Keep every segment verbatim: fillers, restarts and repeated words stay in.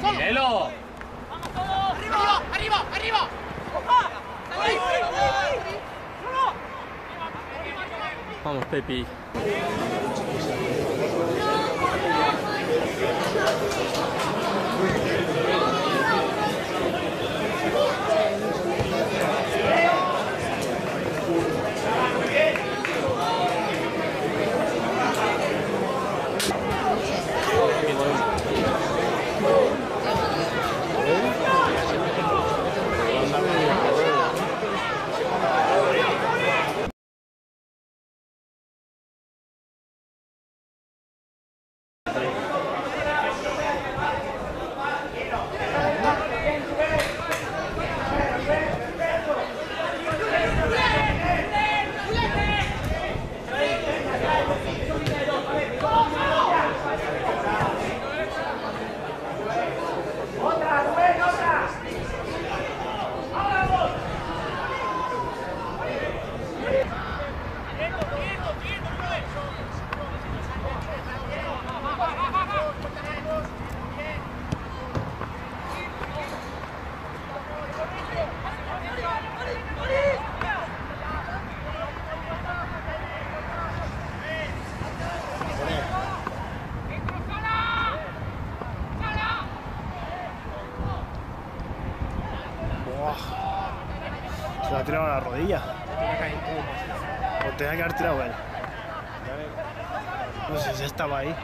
¡Miguelo! ¡Vamos todos! ¡Arriba! ¡Arriba! ¡Arriba! Vamos, Pepi. Se la ha tirado a la rodilla. O tenía que haber tirado él. No sé si estaba ahí.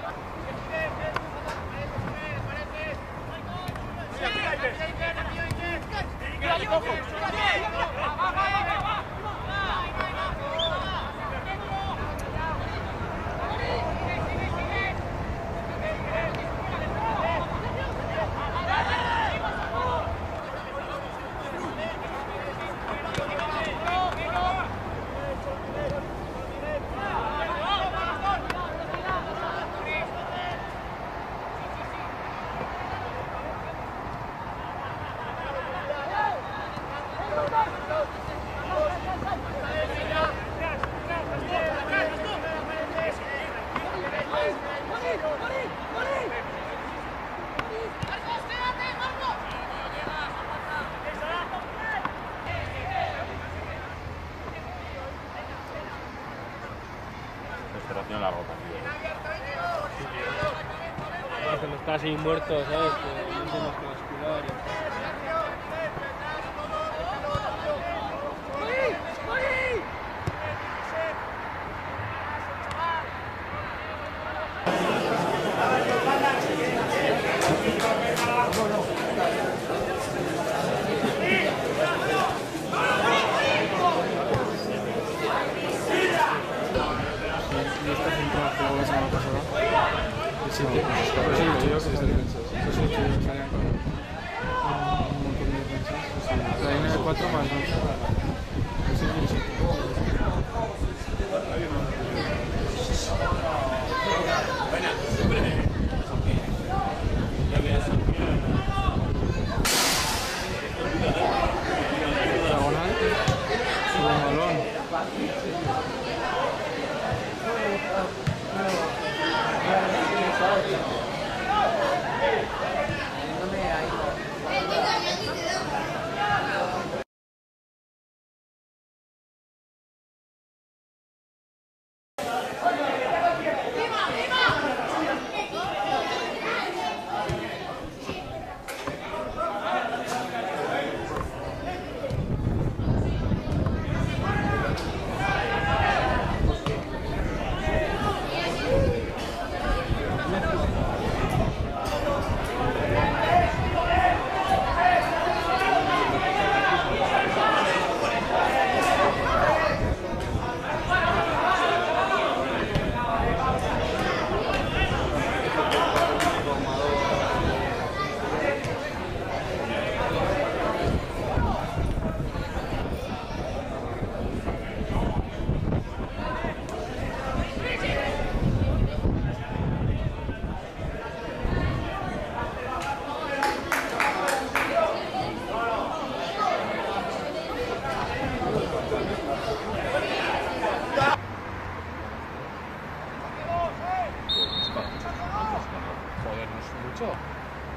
Operación largo también. Cuando está así muerto, ¿sabes? Que no tienes que bascular. Sí, sí, yo que es defensa. Eso sí, que salían con un montón de defensas. La línea de cuatro más dos. Sí, sí, diagonal, buen balón.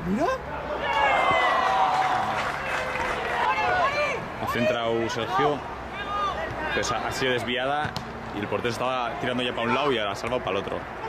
Mira. Ha centrado Sergio, pues ha sido desviada y el portero estaba tirando ya para un lado y ahora ha salvado para el otro.